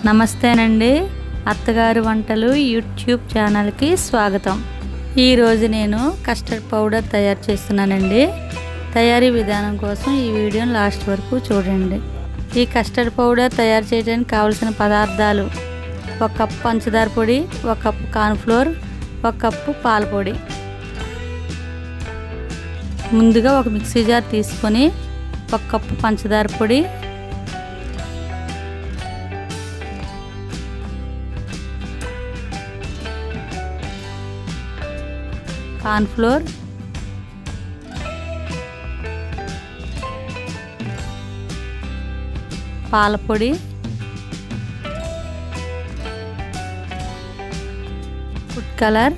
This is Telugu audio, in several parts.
నమస్తేనండి, అత్తగారి వంటలు యూట్యూబ్ ఛానల్కి స్వాగతం. ఈరోజు నేను కస్టర్డ్ పౌడర్ తయారు చేస్తున్నానండి. తయారీ విధానం కోసం ఈ వీడియోని లాస్ట్ వరకు చూడండి. ఈ కస్టర్డ్ పౌడర్ తయారు చేయడానికి కావలసిన పదార్థాలు: 1 కప్పు పంచదార పొడి, 1 కప్పు కార్న్ఫ్లోర్, 1 కప్పు పాల పొడి. ముందుగా ఒక మిక్సీ జార్ తీసుకొని 1 కప్పు పంచదార పొడి, కార్న్ఫ్లోర్, పాల పొడి, ఫుడ్ కలర్,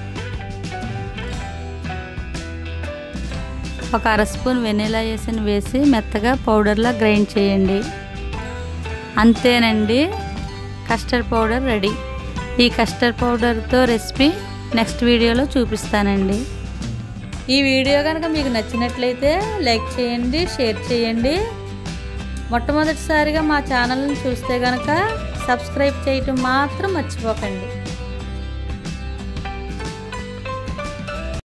1 అర స్పూన్ వెనిలా ఎసెన్స్ వేసి మెత్తగా పౌడర్లా గ్రైండ్ చేయండి. అంతేనండి, కస్టర్డ్ పౌడర్ రెడీ. ఈ కస్టర్డ్ పౌడర్తో రెసిపీ నెక్స్ట్ వీడియోలో చూపిస్తానండి. ఈ వీడియో కనుక మీకు నచ్చినట్లయితే లైక్ చేయండి, షేర్ చేయండి. మొట్టమొదటిసారిగా మా ఛానల్ని చూస్తే కనుక సబ్స్క్రైబ్ చేయటం మాత్రం మర్చిపోకండి.